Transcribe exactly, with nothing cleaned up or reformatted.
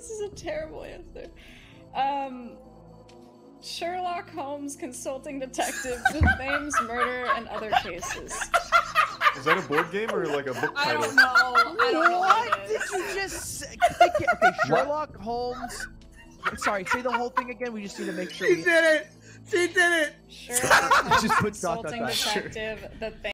This is a terrible answer. Um, Sherlock Holmes, consulting detective, the Thames murder and other cases. Is that a board game or like a book I title? don't know. I don't know What what it did is. you just say? Okay, okay, Sherlock Holmes. Sorry, say the whole thing again. We just need to make sure She we. did it! She did it! Sherlock Holmes, Just put dot, dot, consulting dot. detective, the